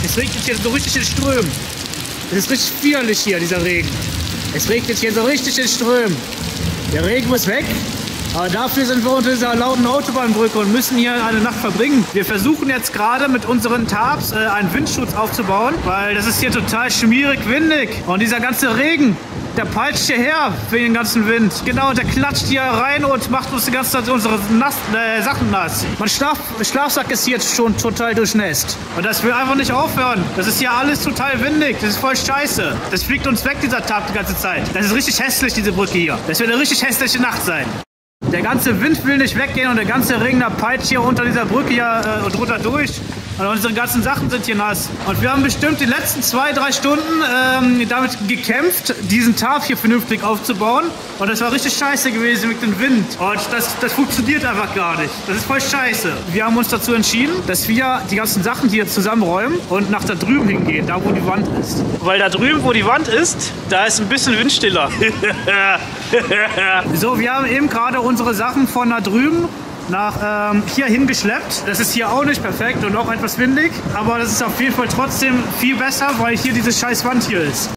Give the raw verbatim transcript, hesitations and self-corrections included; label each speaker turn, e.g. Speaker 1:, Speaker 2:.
Speaker 1: Es regnet hier so richtig in Strömen. Es ist richtig widerlich hier, dieser Regen. Es regnet hier so richtig in Strömen. Der Regen muss weg. Aber dafür sind wir unter dieser lauten Autobahnbrücke und müssen hier eine Nacht verbringen. Wir versuchen jetzt gerade mit unseren Tarps äh, einen Windschutz aufzubauen, weil das ist hier total schmierig windig. Und dieser ganze Regen, der peitscht hierher wegen dem ganzen Wind. Genau, der klatscht hier rein und macht uns die ganze Zeit unsere nass, äh, Sachen nass. Mein Schlaf, Schlafsack ist jetzt schon total durchnässt. Und das will einfach nicht aufhören. Das ist hier alles total windig. Das ist voll scheiße. Das fliegt uns weg, dieser Tarp, die ganze Zeit. Das ist richtig hässlich, diese Brücke hier. Das wird eine richtig hässliche Nacht sein. Der ganze Wind will nicht weggehen und der ganze Regen, der peitscht hier unter dieser Brücke hier äh, drunter durch. Und unsere ganzen Sachen sind hier nass. Und wir haben bestimmt die letzten zwei, drei Stunden ähm, damit gekämpft, diesen Tarp hier vernünftig aufzubauen. Und das war richtig scheiße gewesen mit dem Wind. Und das, das funktioniert einfach gar nicht. Das ist voll scheiße. Wir haben uns dazu entschieden, dass wir die ganzen Sachen hier zusammenräumen und nach da drüben hingehen, da wo die Wand ist. Weil da drüben, wo die Wand ist, da ist ein bisschen windstiller. So, wir haben eben gerade unsere Sachen von da drüben nach ähm, hier hingeschleppt. Das ist hier auch nicht perfekt und auch etwas windig, aber das ist auf jeden Fall trotzdem viel besser, weil hier diese scheiß Wand hier ist.